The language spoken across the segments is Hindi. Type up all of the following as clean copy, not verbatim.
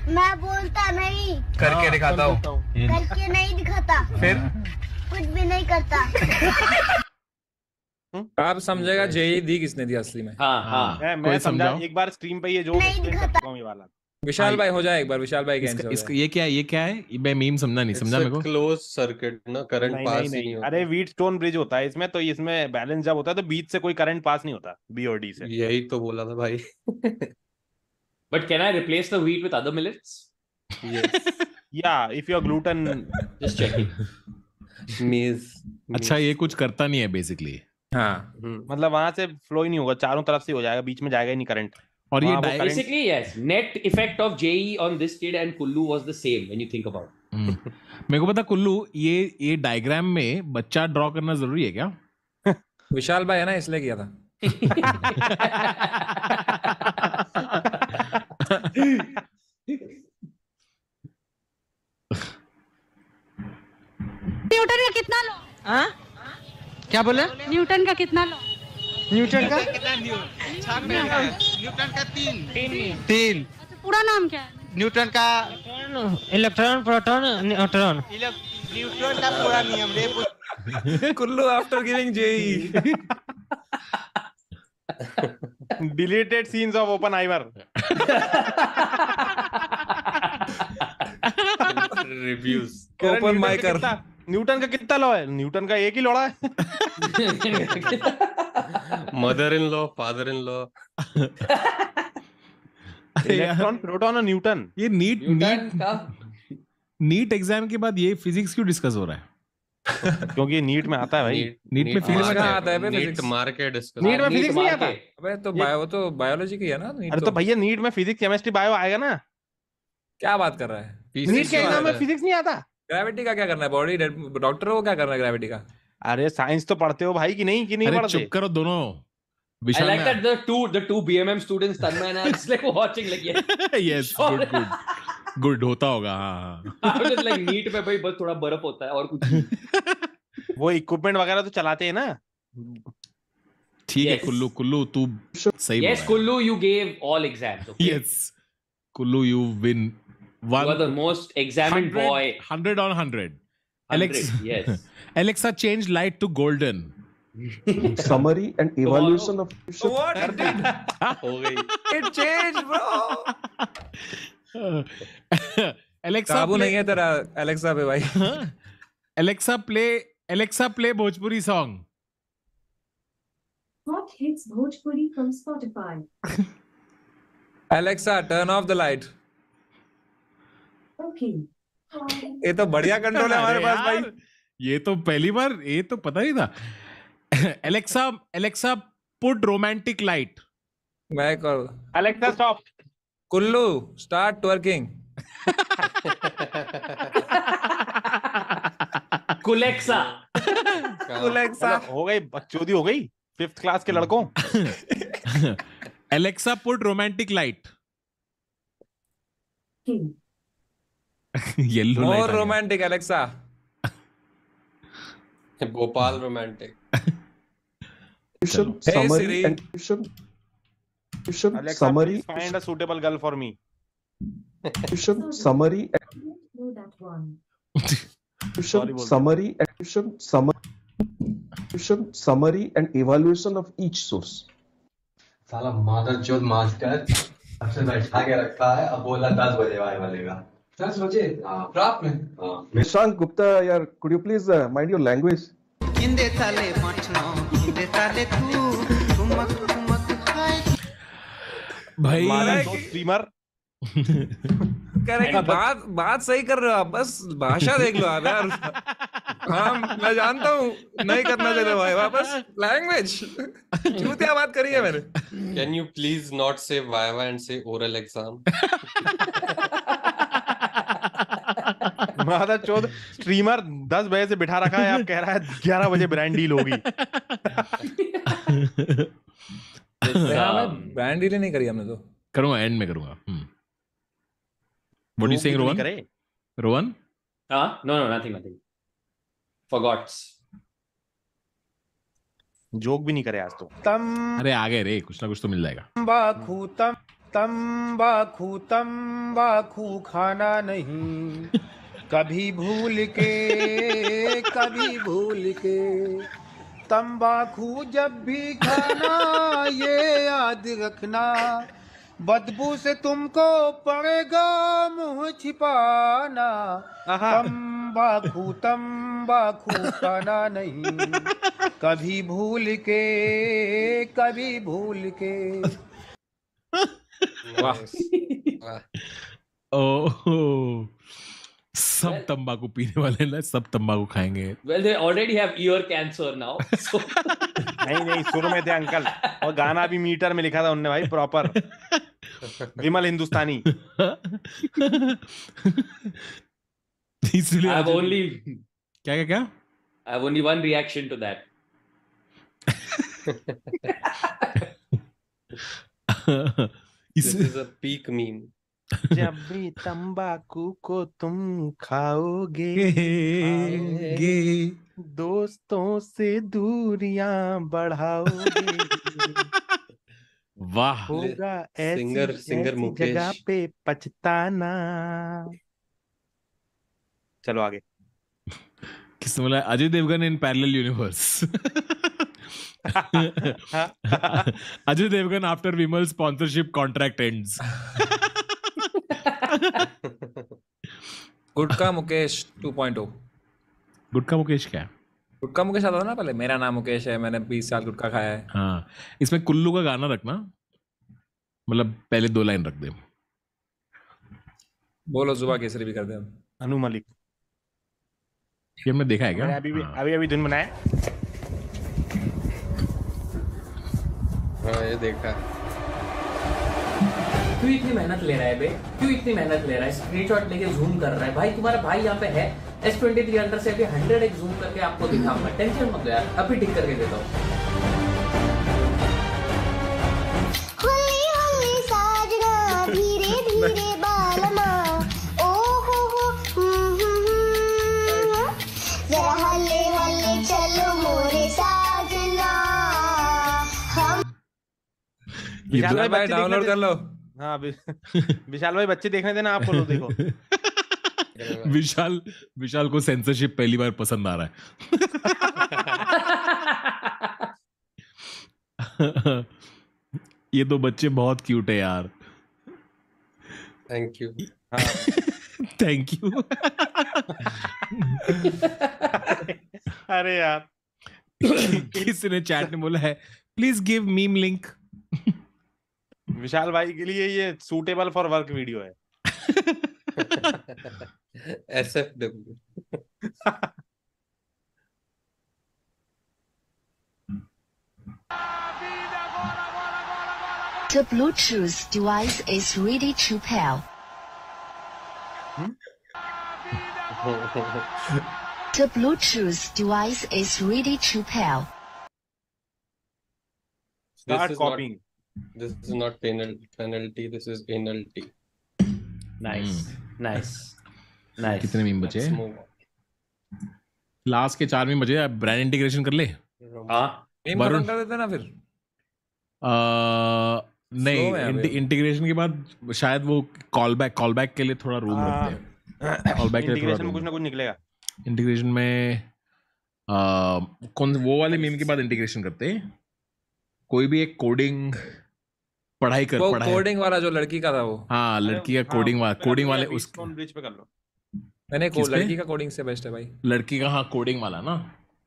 मैं बोलता नहीं, करके दिखाता हूँ। करके नहीं दिखाता, फिर कुछ भी नहीं करता। आप समझेगा जेई दी किसने दी असली में। हाँ मैं समझा। एक बार स्ट्रीम पे ये जो एक्सप्लेन कर चुका हूँ ये वाला। विशाल भाई हो जाए एक बार, विशाल भाई इसका, इसका ये क्या है, ये क्या है? मैं मीम समझा नहीं, समझा मेरे को। क्लोज सर्किट ना, करंट पास ही नहीं होता। अरे व्हीट स्टोन ब्रिज होता है इसमें, तो इसमें बैलेंस जब होता है तो बीच से कोई करंट पास नहीं होता बी और डी से। यही तो बोला था भाई। But can I replace the wheat with other millets? Yes. Yeah, if you're gluten. Just checking. Maize. अच्छा, ये कुछ करता नहीं है बेसिकली। हाँ मतलब वहां से फ्लो ही नहीं होगा, चारों तरफ से हो जाएगा, बीच में जाएगा ही नहीं करंट। और ये basically yes, net effect of JE on this kid and Kullu was the same when you think about it. मेरे को पता कुल्लू, ये डायग्राम में बच्चा ड्रॉ करना जरूरी है क्या? विशाल भाई है ना, इसलिए किया था। न्यूटन का कितना लो? हाँ क्या बोले? न्यूटन का कितना लो? न्यूटन का तीन। पूरा नाम क्या है? न्यूटन का इलेक्ट्रॉन, प्रोटॉन, न्यूट्रॉन। न्यूटन का पूरा नियम रे। Kullu after giving JE. Deleted scenes of Oppenheimer. Reviews. Open माइकर। न्यूटन का कितना लॉ है? न्यूटन का एक ही लौड़ा है। Mother in law, father in law. Electron, proton और न्यूटन। ये नीट एग्जाम के बाद ये फिजिक्स क्यों डिस्कस हो रहा है? क्योंकि नीट में आता है भाई। नीट में फिजिक्स कहाँ आता है? नीट मार के डिस्कस। नीट में फिजिक्स नहीं आता। अबे तो बायो, तो बायोलॉजी की है ना नीट। अरे तो भैया नीट में फिजिक्स, केमिस्ट्री, बायो आएगा ना। क्या बात कर रहा है? नीट के एग्जाम में फिजिक्स नहीं आता। ग्रेविटी का क्या करना है? बॉडी डॉक्टर को क्या करना है ग्रेविटी का? अरे साइंस तो पढ़ते हो भाई कि नहीं पढ़ते? चुप करो दोनों। I like that the two BMM students, Tanmay and I, it's like watching like yes, good होता होगा। हाँ just like नीट में भाई बस थोड़ा बर्फ होता है और कुछ नहीं। वो इक्विपमेंट वगैरह तो चलाते हैं ना। ठीक है कुल्लू तू सही बोला। Yes, Kullu, you gave all exams. Okay? Yes, Kullu you win. You are the most examined boy. 100 on 100. 100, yes. Alexa, change light to golden. Summary and evaluation of What it did? हो गई। It changed, bro. Alexa, काबू नहीं है तेरा Alexa पे भाई। Alexa play Bhojpuri song. Hot hits Bhojpuri from Spotify. Alexa, turn off the light. Okay. ये तो बढ़िया कंट्रोल है हमारे पास भाई। ये तो पहली बार, ये तो पता ही था। Alexa, put romantic light. मैं कर। Alexa stop. Kullu start twerking. Kulexa. हो गई बकचोदी, हो गई 5th क्लास के लड़कों। Alexa, put romantic light. Yellow light. More romantic, Alexa. Bhopal romantic. summary and Alexa, summary please find a suitable girl for me. summary Know that one. summary and evaluation of each source. साला मादरचोद मास्टर अब से बैठा के रखा है, अब बोला 10 बजे वाई वालेगा। 10 बजे रात में। Nishank Gupta, yaar, could you please mind your language? किंदे ताले मठनो, किंदे ताले तू, तुमक खाए। भाई स्ट्रीमर कह रहे बात सही कर रहे हो आप, बस भाषा देख लो आप यार। हाँ मैं जानता हूँ नहीं करना चाहिए भाई, वापस लैंग्वेज चूतिया बात करी है मैंने। Can you please not say viva and say oral exam? मादा चौथ स्ट्रीमर 10 बजे से बिठा रखा है, आप कह रहा है 11 बजे ब्रांड डील होगी। ब्रांड डील नहीं करी हमने तो। करूंगा एंड में करूंगा। What do you saying, Rowan? Rowan? No, nothing. Forgot. Joke भी नहीं करे आज तो। अरे आ गए रे, कुछ ना कुछ तो मिल जाएगा। तंबाकू खाना नहीं, कभी भूल के तंबाकू जब भी खाना ये याद रखना, बदबू से तुमको पड़ेगा मुंह छिपाना। तंबाकू खाना नहीं, कभी भूल के। वाह ओह, सब तंबाकू पीने वाले ना, सब तंबाकू खाएंगे। Well, they already have ear cancer now. So नहीं सुर में थे अंकल, और गाना भी मीटर में लिखा था उनने भाई, प्रॉपर विमल हिंदुस्तानी। इसलिए I have only क्या I have only one reaction to that. This is a peak meme. जब भी तंबाकू को तुम खाओगे, दोस्तों से दूरियां बढ़ाओगे, वाह, होगा सिंगर ऐसी मुकेश। जगह पे पछताना। चलो आगे। किसने बोला? Ajay Devgan in parallel universe. Ajay Devgan after Vimal sponsorship contract ends. Gutka Mukesh 2.0। Gutka Mukesh क्या है? गुटका मुकेश आता था ना पहले, मेरा नाम मुकेश है, मैंने 20 साल गुटका खाया है। हाँ, इसमें कुल्लू का गाना रखना, मतलब पहले 2 लाइन रख दे। बोलो जुबा केसरी भी कर दे हम। अनु मलिक, ये हमने देखा है क्या? अभी धुन बनाया। हाँ ये देखा। क्यों इतनी मेहनत ले रहा है बे? क्यों इतनी मेहनत ले रहा है? स्क्रीनशॉट लेके जूम कर रहा है भाई, तुम्हारा भाई यहाँ पे है। S23 अंडर से अभी 100x जूम करके आपको दिखाऊंगा, टेंशन मत लो यार, अभी ठीक करके देता हूँ। धीरे धीरे बालमा, ओ हो, जरा हल्ले हल्ले चलो मोरे साजना। विशाल भाई डाउनलोड कर लो। हाँ विशाल भाई, बच्चे देखने देना, आपको लो देखो। विशाल को सेंसरशिप पहली बार पसंद आ रहा है। ये 2 बच्चे बहुत क्यूट है यार। Thank you. Thank you. अरे यार, किसी ने चैट में बोला है please give meme link. Vishal भाई के लिए ये सूटेबल फॉर वर्क वीडियो है। SFW। The Bluetooth device is ready to pair. The Bluetooth device is ready to pair. Start copying. This is not penalty. This is penalty. Nice. कितने मीम बचे? Let's move on. लास्ट के 4 मीम बचे। ब्रांड इंटीग्रेशन कर ले। हाँ, मीम खत्म कर देते ना फिर। नहीं, इंटीग्रेशन के बाद शायद वो कॉलबैक के लिए थोड़ा रूम रखते हैं। कॉलबैक के लिए थोड़ा इंटीग्रेशन में कुछ ना कुछ निकलेगा। इंटीग्रेशन में कौन वो वाले मीम के बाद इंटीग्रेशन करते हैं। कोई भी एक कोडिंग पढ़ाई कोडिंग वाला जो लड़की का था वो। हाँ, लड़की का कोडिंग वाले उसको ब्रिज पे कर लो। मैंने लड़की का कोडिंग से बेस्ट है भाई। लड़की का, हाँ, कोडिंग वाला ना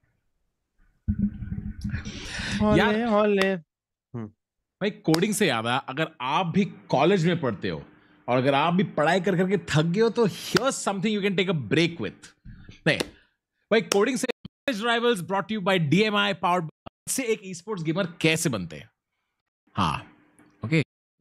यार। भाई कोडिंग से याद आया, अगर आप भी कॉलेज में पढ़ते हो और अगर आप भी पढ़ाई कर करके थक गए हो तो here's something you can take a break with. नहीं भाई, कोडिंग से rivals brought you by DMI powered से एक ई-स्पोर्ट्स गेमर कैसे बनते हैं। हाँ, okay.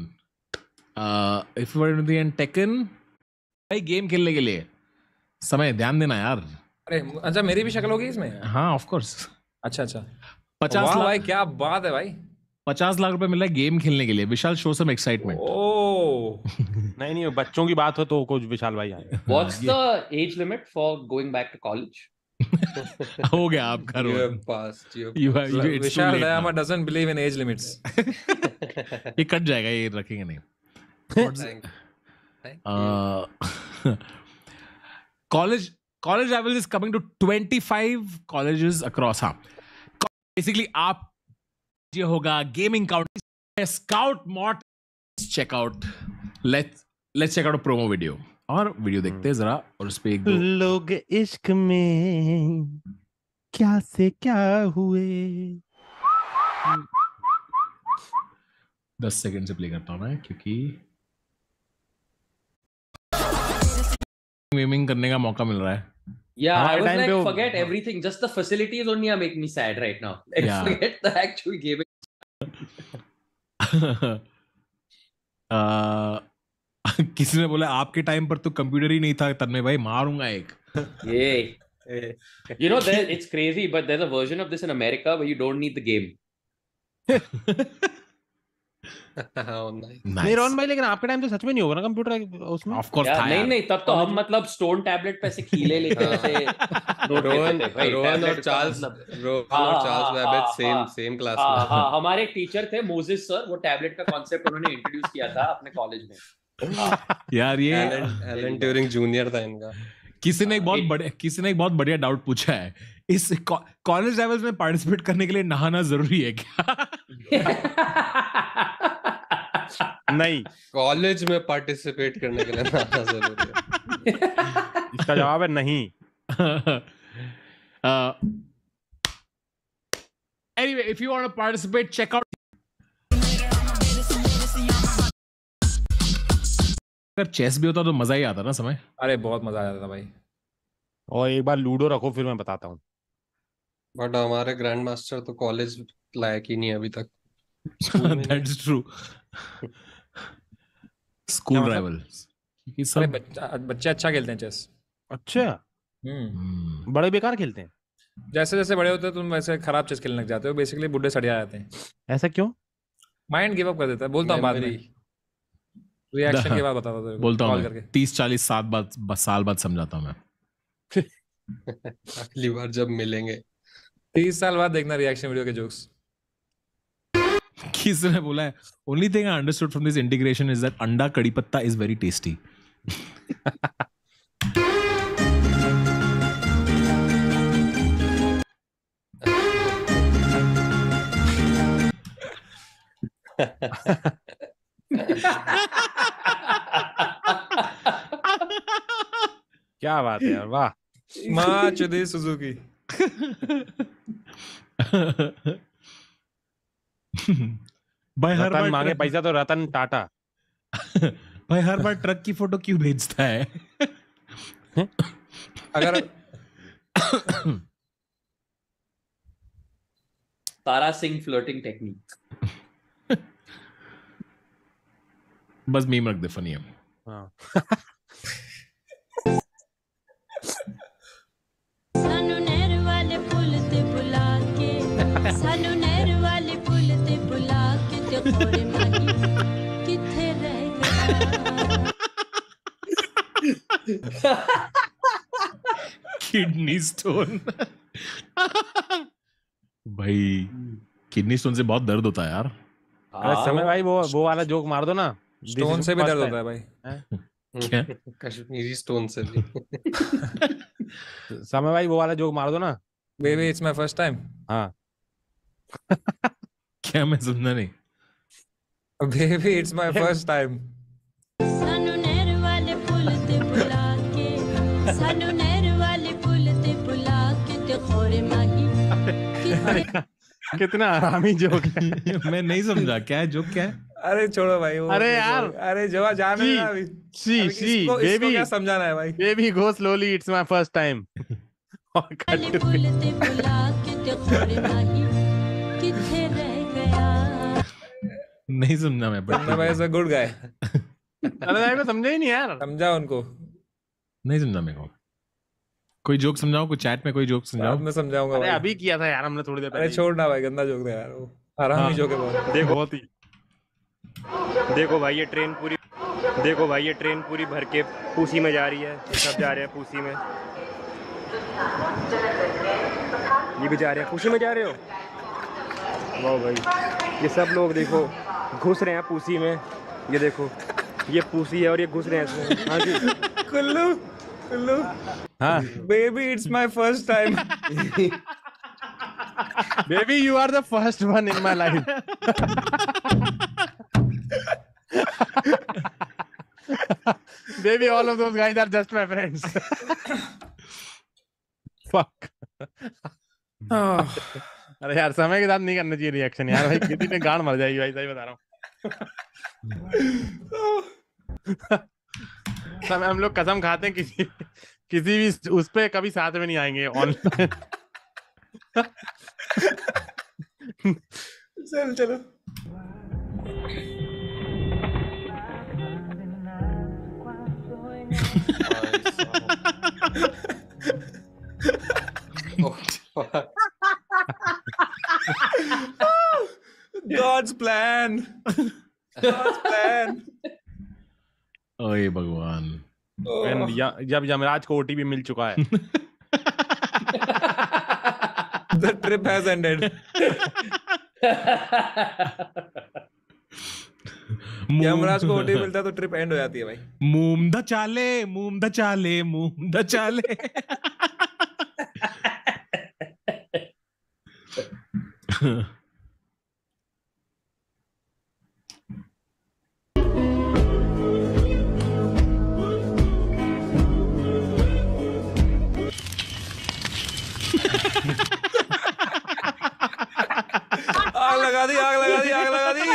If you were in Tekken, भाई गेम खेलने के लिए समय ध्यान देना यार। अरे अच्छा, मेरी भी शक्ल होगी इसमें? हाँ, ऑफ कोर्स। अच्छा 50 लाख भाई, क्या बात है भाई। 50 लाख रुपए मिल रहा है गेम खेलने के लिए। Vishal, show some excitement. नहीं, बच्चों की बात हो तो कुछ विशाल भाई आए। What's the age limit for going back to college? हो गया आपका रोल। You have passed. विशाल दयामा doesn't believe in age limits। ये कट जाएगा, ये रखेंगे नहीं। College level is coming to 25 colleges across. हाँ, basically आप ये होगा gaming county scout mod check out. Let's check out a promo video. और वीडियो देखते हैं जरा और उस पे एक दो लोग इश्क में क्या से क्या हुए 10 सेकंड से प्ले करता हूँ मैं क्योंकि गेमिंग करने का मौका मिल रहा है. Yeah, I was like, forget everything. Just the facilities only are making me sad right now. Like, forget the actual gaming. किसी ने बोला आपके टाइम पर तो कंप्यूटर ही नहीं था तन्मय भाई मारूंगा एक. You know, it's crazy, but there's a version of this in America where you don't need the game. नहीं रोहन भाई लेकिन आपके टाइम तो सच में नहीं होगा ना कंप्यूटर उसमें. ऑफ कोर्स था. नहीं तब तो हम मतलब स्टोन टैबलेट पे ऐसे खीले लेते थे. रोहन और चार्ल्स बेबेज सेम क्लास में. हां हमारे एक टीचर थे मोजेस सर. वो टैबलेट का कांसेप्ट उन्होंने इंट्रोड्यूस किया था अपने कॉलेज में. यार ये एलन ट्यूरिंग जूनियर था इनका. किसी ने एक बहुत बढ़िया डाउट पूछा है. इस कॉलेज लेवल्स में पार्टिसिपेट करने के लिए नहाना जरूरी है क्या? नहीं, कॉलेज में पार्टिसिपेट करने के लिए नहाना जरूरी है. इसका जवाब है नहीं. Anyway, if you want to participate, check out. अगर चेस भी होता तो मजा ही आता ना समय. अरे बहुत मजा आया था भाई. और एक बार लूडो रखो फिर मैं बताता हूँ. बट हमारे ग्रैंड मास्टर तो कॉलेज लायक ही नहीं अभी तक. That's true. School rival. अरे बच्चे अच्छा खेलते हैं चेस. अच्छा. बड़े बेकार खेलते हैं. जैसे जैसे बड़े होते हैं तुम वैसे खराब चेस खेलने लग जाते हो. बेसिकली बुढ़े सड़िया जाते हैं. ऐसा क्यों? माइंड गिव अप कर देता है. बोलता हूँ बाद में रिएक्शन के बाद बताता हूँ. बोलता हूँ 30-40 साल बाद समझाता हूँ मैं. अगली बार जब मिलेंगे 30 साल बाद देखना रिएक्शन वीडियो के जोक्स. किसी ने बोला है only thing I understood from this integration is that अंडा कड़ी पत्ता इज वेरी टेस्टी. क्या बात है यार. वाह. माचुदी सुजुकी. भाई हर बार मांगे पैसा तो रतन टाटा. भाई हर बार ट्रक की फोटो क्यों भेजता है? अगर तारा सिंह फ्लोटिंग टेक्निक. बस मीम रख दे फनी है. हाँ. सानू नहर वाले पुल ते बुला के सानू नहर वाले पुल ते बुला के ते खोड़े माही किथे रह गया. Kidney stone. भाई किडनी स्टोन से बहुत दर्द होता है यार. अरे समय भाई वो वाला जोक मार दो ना. स्टोन से भी दर्द होता है भाई. क्या? कश्मीरी स्टोन से भी. समय भाई वो वाला जोक मार दो ना. Baby it's my first time. हाँ. क्या मैं समझा नहीं. Baby it's my first time. सानू नहर वाले पुल ते बुला के सानू नहर वाले पुल ते बुला के ते खोड़े माही कितना आरामी जोक है. मैं नहीं समझा क्या है जोक क्या है. अरे छोड़ो भाई. अरे यार. अरे जवा जाने ना अभी. इसको क्या समझाना है भाई. Baby go slowly it's my first time. वाले पुल ते बुला के ते खोड़े माही किथे रह गया. नहीं समझा मैं. बट भाई ऐसा गुड गाय. अरे भाई मैं समझा ही नहीं यार. समझा उनको. नहीं समझा मेरे को. कोई जोक समझाओ. कोई चैट में कोई जोक समझाओ. मैं समझाऊंगा. अरे अभी किया था यार हमने थोड़ी देर पहले. अरे छोड़ना भाई गंदा जोक था यार. वो आरामी जोक है बहुत. देखो बहुत ही. देखो भाई ये ट्रेन पूरी भर के पूसी में जा रही है. ये सब जा रहे हैं पूसी में. ये भी जा रहे हैं पूसी में. जा रहे हो. वाह भाई ये सब लोग देखो घुस रहे हैं पूसी में. ये देखो ये पूसी है और ये घुस रहे हैं इसमें। हाँ जी कुल्लू कुल्लू हाँ baby it's my first time baby you are the first one in my life baby all of those guys are just my friends fuck अरे यार समय के साथ नहीं करना चाहिए रिएक्शन यार भाई किसी ने गांड मर जाएगी भाई सही बता रहा हूँ समय हम लोग कसम खाते हैं किसी भी उस पे कभी साथ में नहीं आएंगे ऑनलाइन चलो God's plan. God's plan. ओए भगवान जब यमराज को ओटीपी मिल चुका है The trip has ended. Yamraj को ओटीपी मिलता तो ट्रिप एंड हो जाती है भाई। मूम द चाले मूम द चाले मूम द चाले आग लगा दी आग लगा दी आग लगा दी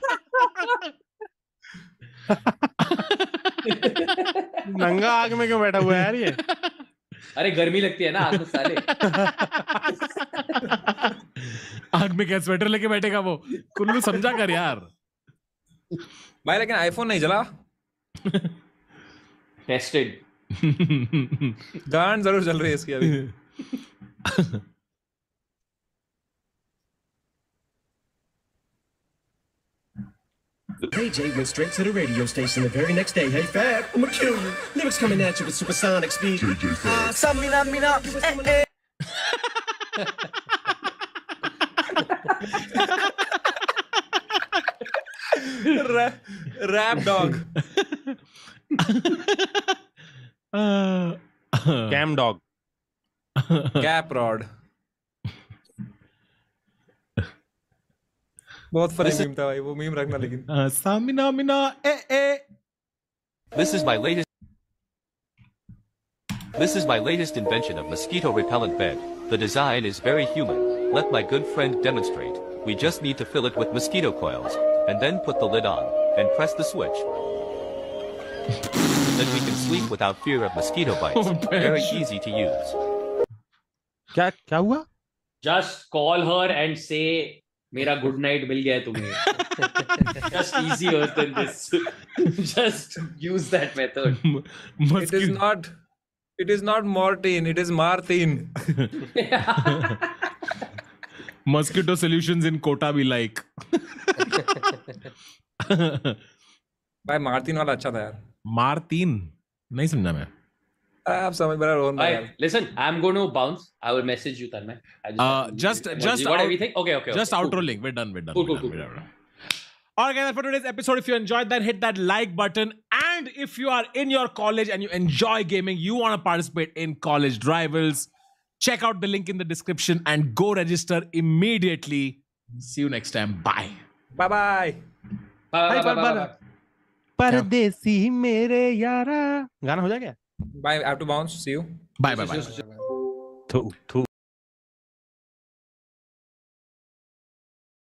नंगा आग में क्यों बैठा हुआ है यार ये अरे गर्मी लगती है ना आग में साले। आग में क्या स्वेटर लेके बैठेगा वो? कुल्लू समझा कर यार भाई लेकिन आईफोन नहीं चला। टेस्टेड गान जरूर चल रही है इसकी अभी। KJ went straight to the radio station the very next day. Hey Fab, I'ma kill you. Lyrics coming at you with supersonic speed. Samina, Rap dog. Cam dog. Cap rod. बहुत फनी मीम था भाई वो मीम रखना लेकिन सामिना मिना ए This is my latest invention of mosquito repellent bed. The design is very human. Let my good friend demonstrate. We just need to fill it with mosquito coils and then put the lid on and press the switch. Then we can sleep without fear of mosquito bites. Very easy to use. क्या हुआ? Just call her and say मेरा गुड नाइट मिल गया है तुम्हें। Just easier than this. Just use that method. It is not Mortine, it is Martin. Mosquito solutions in Kota be like. भाई मार्टिन वाला अच्छा था यार। मार्टिन नहीं समझा मैं। आप समझ बड़ा रोन यार। Listen, I'm going to bounce. I will message you, Tanmay. Just everything. Okay. Just outro link. We're done. Cool. Alright guys, for today's episode, if you enjoyed that, hit that like button. And if you are in your college and you enjoy gaming, you want to participate in college rivals, check out the link in the description and go register immediately. See you next time. Bye. Bye. परदेसी मेरे यारा गाना हो जाएगा? Bye. I have to bounce. See you. Bye.